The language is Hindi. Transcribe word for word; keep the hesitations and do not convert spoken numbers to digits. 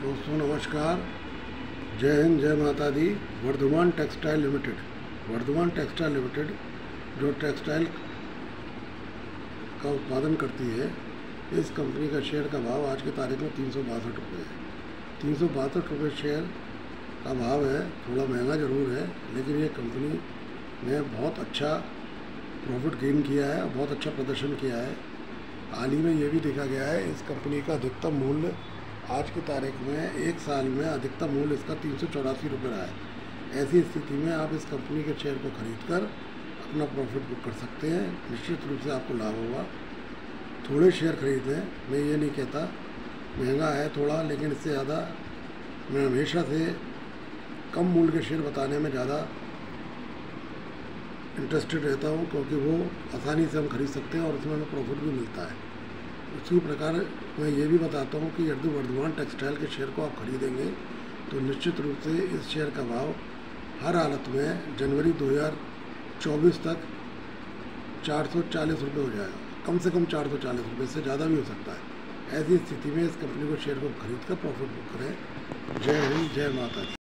दोस्तों नमस्कार, जय हिंद, जय माता दी। Vardhman textile limited Vardhman textile limited जो टेक्सटाइल का उत्पादन करती है, इस कंपनी का शेयर का भाव आज की तारीख में तीन सौ बासठ रुपये है। तीन सौ बासठ रुपये शेयर का भाव है। थोड़ा महंगा ज़रूर है, लेकिन ये कंपनी ने बहुत अच्छा प्रॉफिट गेन किया है और बहुत अच्छा प्रदर्शन किया है। हाल ही में ये भी देखा गया है, इस कंपनी का अधिकतम मूल्य आज की तारीख में एक साल में अधिकतम मूल्य इसका तीन सौ चौरासी रुपये रहा है। ऐसी स्थिति में आप इस कंपनी के शेयर को खरीदकर अपना प्रॉफिट बुक कर सकते हैं। निश्चित रूप से आपको लाभ होगा। थोड़े शेयर खरीदें, मैं ये नहीं कहता महंगा है थोड़ा, लेकिन इससे ज़्यादा मैं हमेशा से कम मूल्य के शेयर बताने में ज़्यादा इंटरेस्टेड रहता हूँ, क्योंकि वो आसानी से हम खरीद सकते हैं और उसमें हमें प्रॉफिट भी मिलता है। उसी प्रकार मैं ये भी बताता हूँ कि यदि वर्धमान टेक्सटाइल के शेयर को आप खरीदेंगे तो निश्चित रूप से इस शेयर का भाव हर हालत में जनवरी दो हज़ार चौबीस तक चार सौ चालीस रुपये हो जाएगा। कम से कम चार सौ चालीस रुपये से ज़्यादा भी हो सकता है। ऐसी स्थिति में इस कंपनी को शेयर को खरीद कर प्रॉफिट बुक करें। जय हिंद, जय माता दी।